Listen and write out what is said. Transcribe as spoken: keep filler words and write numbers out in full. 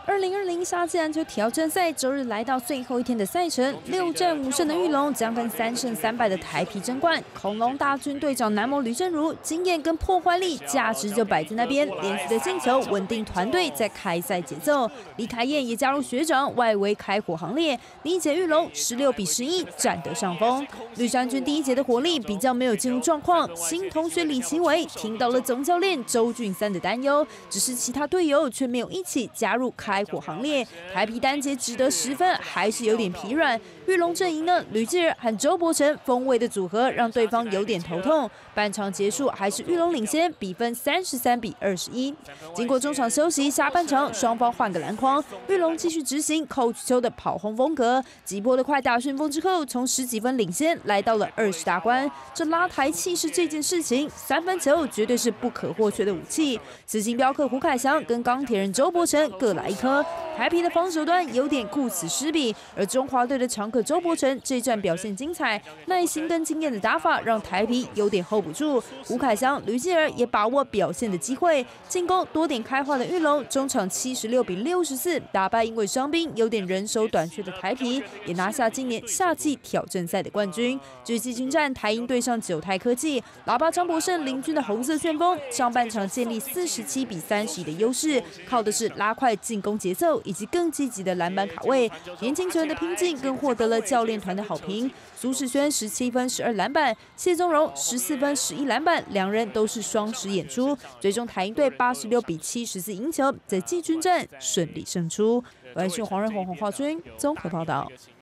二零二零夏季篮球挑战赛周日来到最后一天的赛程，六战五胜的玉龙将跟三胜三败的台啤争冠。恐龙大军队长南模吕正如，经验跟破坏力价值就摆在那边，连续的进球稳定团队在开赛节奏。李凯燕也加入学长外围开火行列，第一节玉龙十六比十一占得上风。绿衫军第一节的火力比较没有进入状况，新同学李奇伟听到了总教练周俊三的担忧，只是其他队友却没有一起加入开火行列。台啤单节只得十分，还是有点疲软。玉龙阵营呢，吕继尔和周伯成锋卫的组合让对方有点头痛。半场结束还是玉龙领先，比分三十三比二十一。经过中场休息，下半场双方换个篮筐，玉龙继续执行 Coach 邱的跑轰风格，几波的快打旋风之后，从十几分领先来到了二十大关。这拉抬气势这件事情，三分球绝对是不可或缺的武器。此行镖客胡凯翔跟钢铁人周伯成各来一颗。台啤的防守端有点顾此失彼，而中华队的常客周伯成这战表现精彩，耐心跟经验的打法让台啤有点 hold 不住。吴凯翔、吕继尔也把握表现的机会，进攻多点开花的玉龙，中场七十六比六十四打败因为伤兵有点人手短缺的台啤，也拿下今年夏季挑战赛的冠军。至于季军战，台鹰对上九泰科技，喇叭张博胜领军的红色旋风，上半场建立四十七比三十一的优势，靠的是拉快进攻节奏以及更积极的篮板卡位。年轻球员的拼劲更获得了教练团的好评。苏世轩十七分十二篮板，谢宗荣十四分十一篮板，两人都是双十演出。最终台鹰队八十六比七十四赢球，在季军战顺利胜出。晚讯黄仁宏、黄化君综合报道。